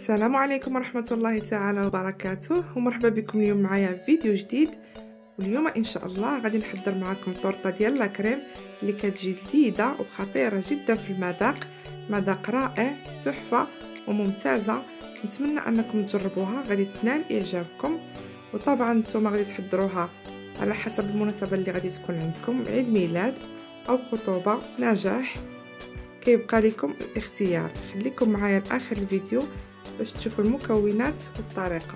السلام عليكم ورحمة الله تعالى وبركاته، ومرحبا بكم اليوم معايا في فيديو جديد. واليوم ان شاء الله غادي نحضر معكم طورطه ديال لا كريم اللي كتجي لذيذه وخطيره جدا في المذاق، مذاق رائع تحفه وممتازه. نتمنى انكم تجربوها، غادي تنال اعجابكم. وطبعا نتوما غادي تحضروها على حسب المناسبه اللي غادي تكون عندكم، عيد ميلاد او خطوبه، نجاح، كيبقى لكم الاختيار. خليكم معايا لاخر الفيديو باش تشوفوا المكونات والطريقه.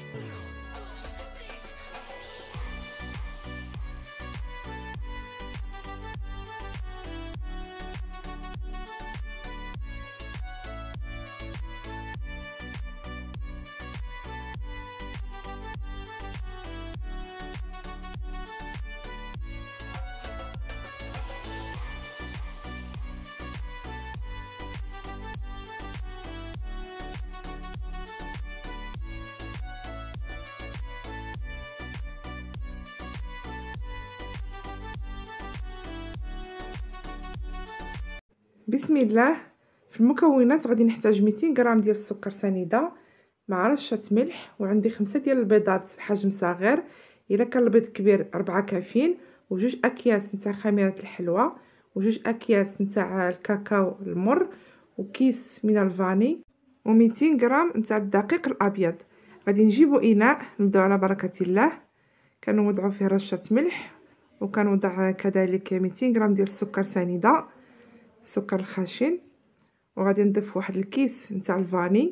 بسم الله. في المكونات غادي نحتاج 200 غرام ديال السكر سنيده مع رشه ملح، وعندي 5 ديال البيضات حجم صغير، الا كان البيض كبير 4 كافيين، وجوج اكياس نتاع خميره الحلوى، وجوج اكياس نتاع الكاكاو المر، وكيس من الفاني، و200 غرام نتاع الدقيق الابيض. غادي نجيبوا اناء، نبداو على بركه الله. كنوضعوا فيه رشه ملح، وكنوضع كذلك 200 غرام ديال السكر سنيده، السكر الخشن، وغادي نضيف واحد الكيس نتاع الفاني،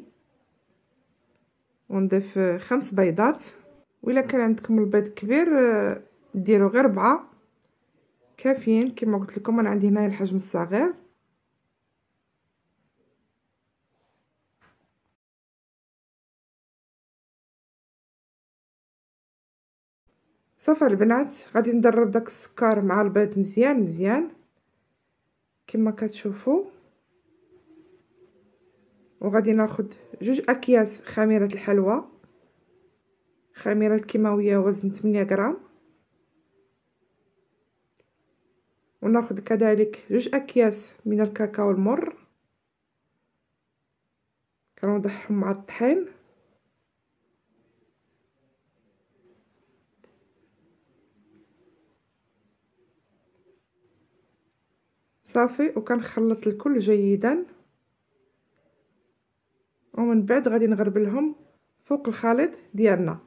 ونضيف 5 بيضات. وإلا كان عندكم البيض كبير ديروا غير 4 كافيين، كما قلت لكم انا عندي هنايا الحجم الصغير. صافي البنات، غادي ندرب داك السكر مع البيض مزيان مزيان كما كتشوفوا. وغادي ناخذ 2 اكياس خميره الحلوى، خميره الكيماويه وزن 8 غرام، وناخذ كذلك 2 اكياس من الكاكاو المر، كنوضعهم مع الطحين. صافي، وكنخلط الكل جيدا، ومن بعد غادي نغربلهم فوق الخليط ديالنا.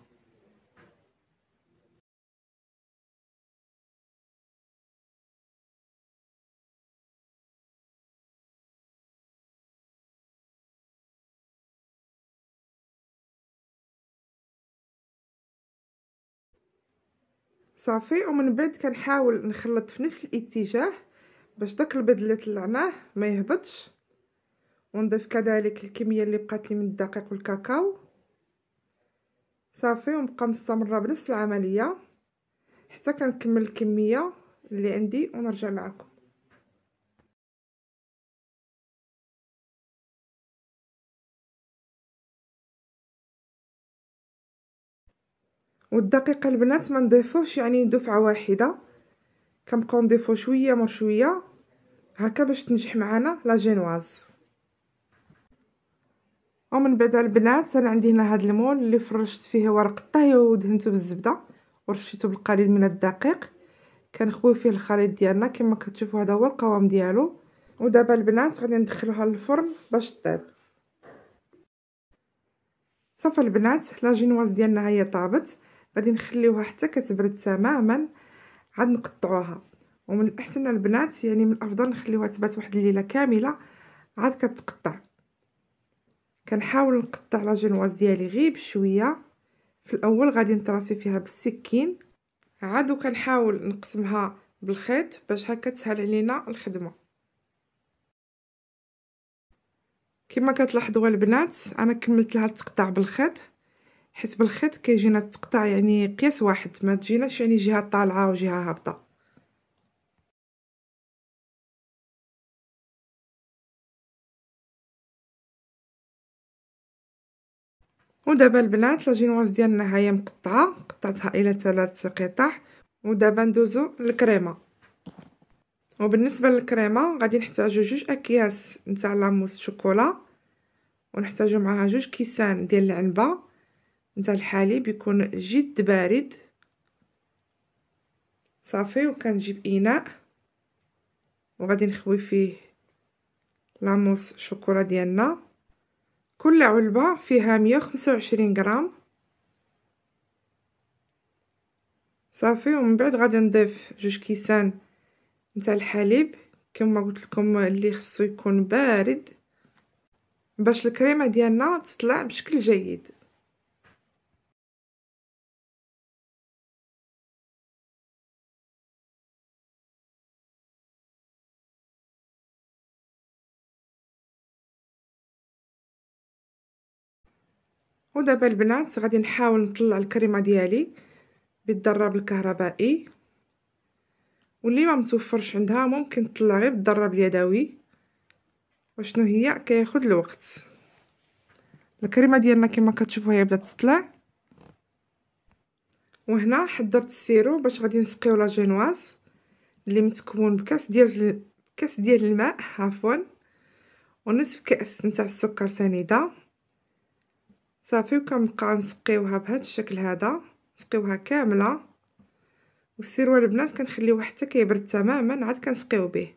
صافي، ومن بعد كنحاول نخلط في نفس الاتجاه باش داك البيض اللي طلعناه ما يهبطش. ونضيف كذلك الكميه اللي بقات لي من الدقيق والكاكاو. صافي، ونبقى مستمره بنفس العمليه حتى كنكمل الكميه اللي عندي ونرجع معكم. والدقيق البنات ما نضيفوش يعني دفعه واحده، كنبقاو نضيفو شويه مر شويه هكا باش تنجح معنا لا جينواز. ومن بعد البنات انا عندي هنا هذا المول اللي فرشت فيه ورق الطهي ودهنته بالزبده ورشيته بالقليل من الدقيق. كنخوي فيه الخليط ديالنا كما كتشوفوا، هذا هو القوام ديالو. ودابا البنات غادي ندخلوها للفرن باش طيب. صافي البنات، لا جينواز ديالنا هي طابت، غادي نخليوها حتى كتبرد تماما عاد نقطعوها. ومن الاحسن البنات يعني من الافضل نخليوها تبات واحد الليله كامله عاد كتقطع. كنحاول نقطع لا جينواز ديالي غير بشويه، في الاول غادي نطراسي فيها بالسكين، عاد كنحاول نقسمها بالخيط باش هكا تسهل علينا الخدمه. كما كتلاحظوا البنات انا كملت لها التقطاع بالخيط، حيت بالخيط كيجينا التقطاع يعني قياس واحد، ما تجيناش يعني جهه طالعه وجهه هابطه. ودابا البنات لا جينواز ديالنا هي مقطعه، قطعتها الى 3 قطع. ودابا ندوزو للكريمه. وبالنسبه للكريمه غادي نحتاجو 2 اكياس نتاع لاموس شوكولا، ونحتاجو معاها 2 كيسان ديال العنبه نتاع الحليب يكون جد بارد. صافي، وكنجيب اناء وغادي نخوي فيه لاموس شوكولا ديالنا. كل علبه فيها 125 غرام. صافي، ومن بعد غادي نضيف 2 كيسان نتاع الحليب كما قلت لكم اللي خصو يكون بارد باش الكريمه ديالنا تطلع بشكل جيد. ودابا البنات غادي نحاول نطلع الكريمه ديالي بالضراب الكهربائي، واللي ما متوفرش عندها ممكن تطلع غير بالضراب اليدوي. وشنو هي كياخذ الوقت. الكريمه ديالنا كما كتشوفوا هي بدات تطلع. وهنا حضرت السيرو باش غادي نسقيو لا جينواز اللي متكون بكاس ديال الماء عفوا، ونصف كاس نتاع السكر سنيده. صافي، وكنبقى نسقيوها بهذا الشكل هذا، نسقيوها كامله. والسيرو البنات كنخليوه حتى كيبرد تماما عاد كنسقيو به.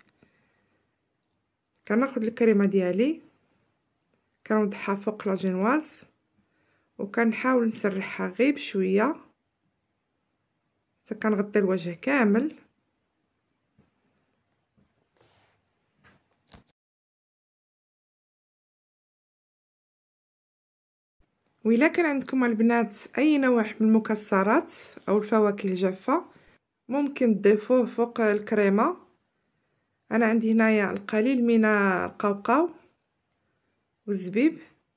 كناخذ الكريمه ديالي كنوضعها فوق لا جينواز وكنحاول نسرحها غير بشويه حتى كنغطي الوجه كامل. وإلا كان عندكم البنات اي نوع من المكسرات او الفواكه الجافه ممكن تضيفوه فوق الكريمه. انا عندي هنايا القليل من القوقاو والزبيب،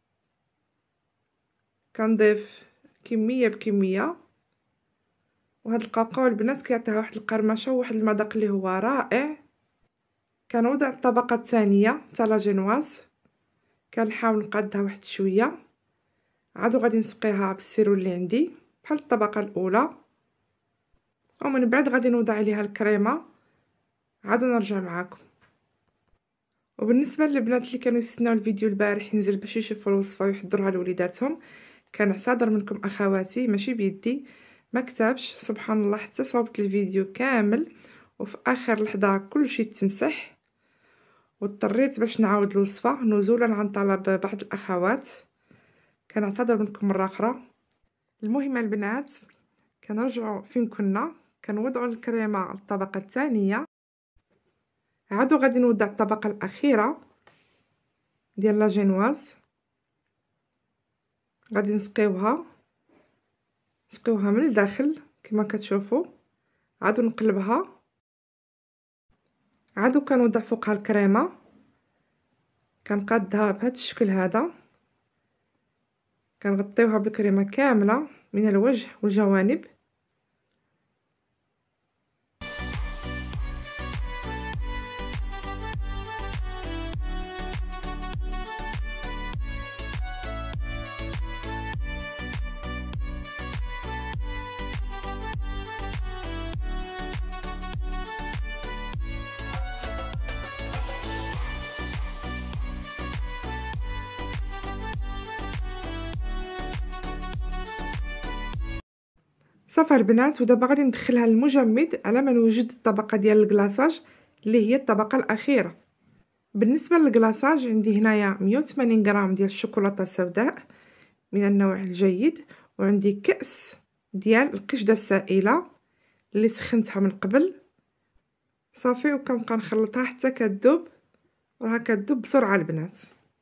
كنضيف كميه بكميه. وهاد القوقاو البنات كيعطيها واحد القرمشه وواحد المذاق اللي هو رائع. كنوضع الطبقه الثانيه تاع لا جينواز، كنحاول نقادها واحد شويه، عاد غادي نسقيها بالسيرو اللي عندي بحال الطبقه الاولى. ومن بعد غادي نوضع عليها الكريمه عاد نرجع معاكم. وبالنسبه للبنات اللي كانوا يستناو الفيديو البارح ينزل باش يشوفوا الوصفه ويحضروها لوليداتهم، كنعتذر منكم اخواتي ماشي بيدي، ما كتبش سبحان الله حتى صوبت الفيديو كامل وفي اخر لحظه كلشي تمسح، واضطريت باش نعاود الوصفه نزولا عن طلب بعض الاخوات. كنعتذر منكم مره اخرى. المهم البنات كنرجعوا فين كنا، كنوضعوا الكريمه على الطبقه الثانيه، عادو غادي نوضع الطبقه الاخيره ديال لا جينواز، غادي نسقيوها من الداخل كما كتشوفوا. عادو نقلبها، عادو كنوضع فوقها الكريمه، كنقادها بهذا الشكل هذا، كنغطيوها بالكريمه كامله من الوجه والجوانب. صافي البنات، ودابا غادي ندخلها للمجمد على ما نوجد الطبقه ديال الكلاصاج اللي هي الطبقه الاخيره. بالنسبه للكلاصاج عندي هنايا 180 غرام ديال الشوكولاته السوداء من النوع الجيد، وعندي كأس ديال القشده السائله اللي سخنتها من قبل. صافي، وكنبقى نخلطها حتى كتذوب، راها كتذوب بسرعه البنات.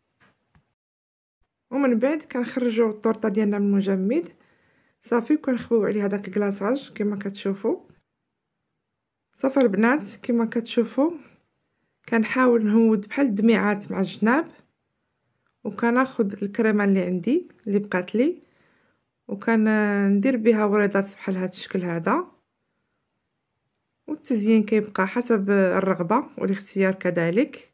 ومن بعد كنخرجوا الطورطه ديالنا من المجمد. صافي، وكنخويو عليها داك الكلاصاج كما كتشوفوا. صافي البنات كما كتشوفوا كنحاول نهود بحال الدميعات مع الجناب، وكناخذ الكريمه اللي عندي اللي بقات لي وكندير بها وريضات بحال هذا الشكل هذا. والتزيين كيبقى حسب الرغبه والاختيار كذلك.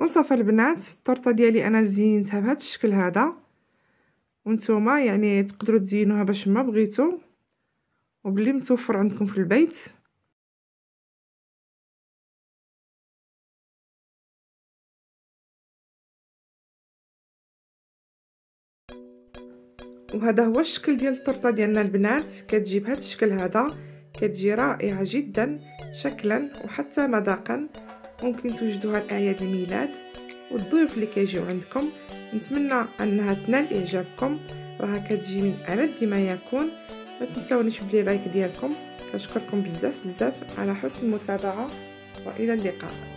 وصافي البنات، الطورطه ديالي انا زينتها بهذا الشكل هذا، وانتوما يعني تقدروا تزينوها باش ما بغيتو وباللي متوفر عندكم في البيت. وهذا هو الشكل ديال الطورطه ديالنا البنات، كتجي بهذا الشكل هذا، كتجي رائعه جدا شكلا وحتى مذاقا. ممكن توجدوها لاعياد الميلاد والضيوف اللي كيجيو عندكم. نتمنى انها تنال اعجابكم، راها كتجي من ألذ ما يكون. ما تنساونيش بلي لايك ديالكم. كنشكركم بزاف بزاف على حسن المتابعه، والى اللقاء.